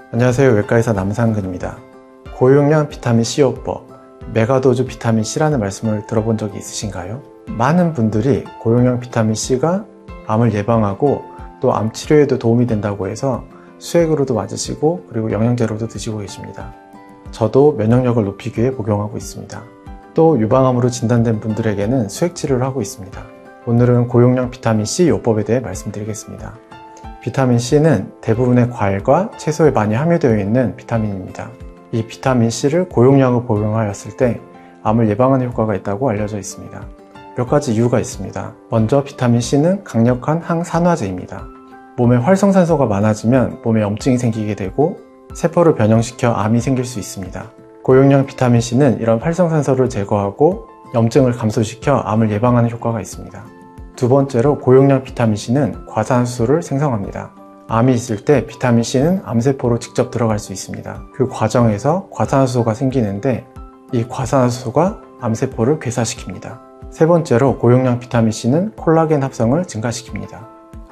안녕하세요. 외과의사 남상근입니다. 고용량 비타민C 요법, 메가도즈 비타민C라는 말씀을 들어본 적이 있으신가요? 많은 분들이 고용량 비타민C가 암을 예방하고 또 암 치료에도 도움이 된다고 해서 수액으로도 맞으시고 그리고 영양제로도 드시고 계십니다. 저도 면역력을 높이기 위해 복용하고 있습니다. 또 유방암으로 진단된 분들에게는 수액 치료를 하고 있습니다. 오늘은 고용량 비타민C 요법에 대해 말씀드리겠습니다. 비타민C는 대부분의 과일과 채소에 많이 함유되어 있는 비타민입니다. 이 비타민C를 고용량으로 복용하였을 때 암을 예방하는 효과가 있다고 알려져 있습니다. 몇 가지 이유가 있습니다. 먼저 비타민C는 강력한 항산화제입니다. 몸에 활성산소가 많아지면 몸에 염증이 생기게 되고 세포를 변형시켜 암이 생길 수 있습니다. 고용량 비타민C는 이런 활성산소를 제거하고 염증을 감소시켜 암을 예방하는 효과가 있습니다. 두 번째로 고용량 비타민C는 과산화수소를 생성합니다. 암이 있을 때 비타민C는 암세포로 직접 들어갈 수 있습니다. 그 과정에서 과산화수소가 생기는데 이 과산화수소가 암세포를 괴사시킵니다. 세 번째로 고용량 비타민C는 콜라겐 합성을 증가시킵니다.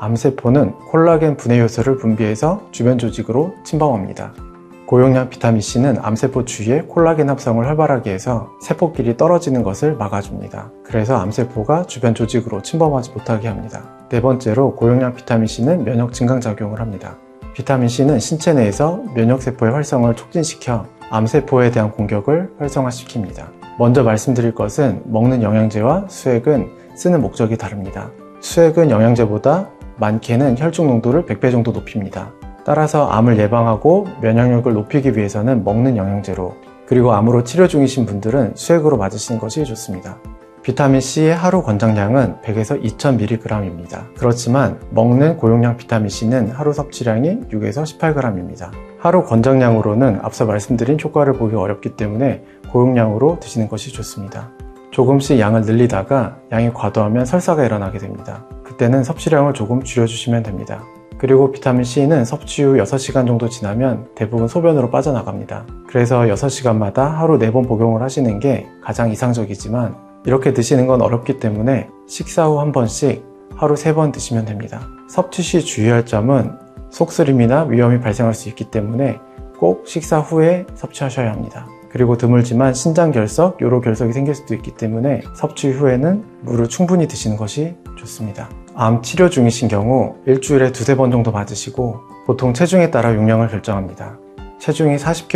암세포는 콜라겐 분해 효소를 분비해서 주변 조직으로 침범합니다. 고용량 비타민C는 암세포 주위에 콜라겐 합성을 활발하게 해서 세포끼리 떨어지는 것을 막아줍니다. 그래서 암세포가 주변 조직으로 침범하지 못하게 합니다. 네 번째로 고용량 비타민C는 면역 증강작용을 합니다. 비타민C는 신체 내에서 면역세포의 활성을 촉진시켜 암세포에 대한 공격을 활성화시킵니다. 먼저 말씀드릴 것은 먹는 영양제와 수액은 쓰는 목적이 다릅니다. 수액은 영양제보다 많게는 혈중 농도를 100배 정도 높입니다. 따라서 암을 예방하고 면역력을 높이기 위해서는 먹는 영양제로, 그리고 암으로 치료 중이신 분들은 수액으로 맞으시는 것이 좋습니다. 비타민C의 하루 권장량은 100에서 2000mg입니다. 그렇지만 먹는 고용량 비타민C는 하루 섭취량이 6에서 18g입니다. 하루 권장량으로는 앞서 말씀드린 효과를 보기 어렵기 때문에 고용량으로 드시는 것이 좋습니다. 조금씩 양을 늘리다가 양이 과도하면 설사가 일어나게 됩니다. 그때는 섭취량을 조금 줄여주시면 됩니다. 그리고 비타민C는 섭취 후 6시간 정도 지나면 대부분 소변으로 빠져나갑니다. 그래서 6시간마다 하루 4번 복용을 하시는 게 가장 이상적이지만 이렇게 드시는 건 어렵기 때문에 식사 후 한 번씩 하루 3번 드시면 됩니다. 섭취 시 주의할 점은 속쓰림이나 위험이 발생할 수 있기 때문에 꼭 식사 후에 섭취하셔야 합니다. 그리고 드물지만 신장결석, 요로결석이 생길 수도 있기 때문에 섭취 후에는 물을 충분히 드시는 것이 좋습니다. 암 치료 중이신 경우 일주일에 2~3번 정도 맞으시고 보통 체중에 따라 용량을 결정합니다. 체중이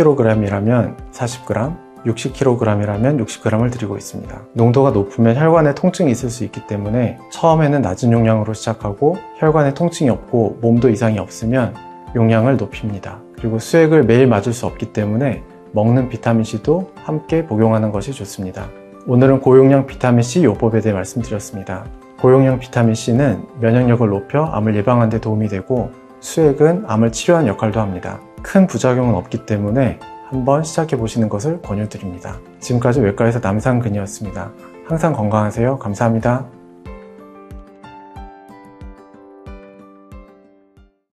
40kg이라면 40g, 60kg이라면 60g을 드리고 있습니다. 농도가 높으면 혈관에 통증이 있을 수 있기 때문에 처음에는 낮은 용량으로 시작하고 혈관에 통증이 없고 몸도 이상이 없으면 용량을 높입니다. 그리고 수액을 매일 맞을 수 없기 때문에 먹는 비타민C도 함께 복용하는 것이 좋습니다. 오늘은 고용량 비타민C 요법에 대해 말씀드렸습니다. 고용량 비타민C는 면역력을 높여 암을 예방하는 데 도움이 되고 수액은 암을 치료하는 역할도 합니다. 큰 부작용은 없기 때문에 한번 시작해 보시는 것을 권유드립니다. 지금까지 외과의사 남상근이었습니다. 항상 건강하세요. 감사합니다.